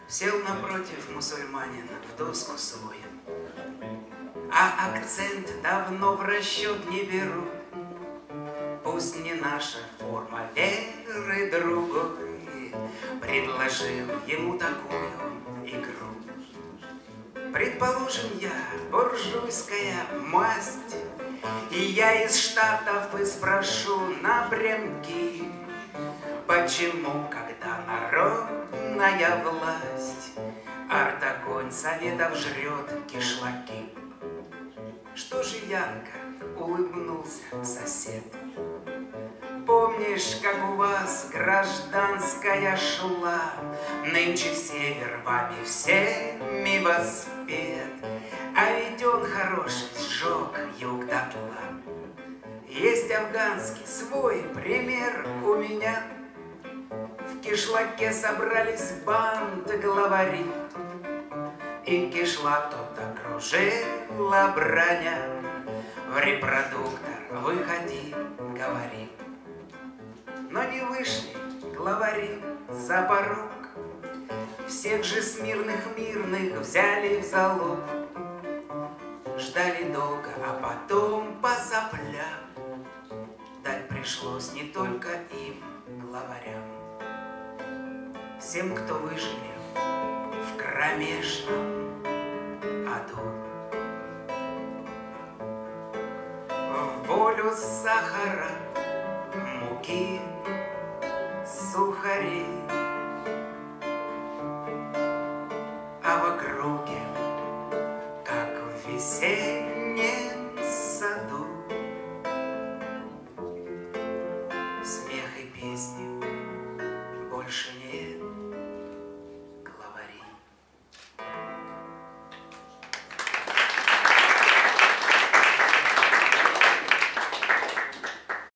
Сел напротив мусульманин в доску свой, а акцент давно в расчет не беру. Пусть не наша форма веры другой, предложил ему такую игру. Предположим, я буржуйская масть, и я из Штатов и спрошу напрямки, почему, когда народная власть артогонь советов жрет кишлаки? Что же, Янка, улыбнулся сосед, помнишь, как у вас гражданская шла? Нынче север вами всеми воспет, а ведь он хороший сжег юг дотла. Есть афганский свой пример у меня. В кишлаке собрались банды главари, и кишлак тот окружила броня. В репродуктор выходи, говори. Но не вышли главари за порог, всех же смирных мирных взяли в залог. Ждали долго, а потом по соплям дать пришлось не только им, главарям. Всем, кто выжили в кромешном аду. В волю сахара, муки, сухарей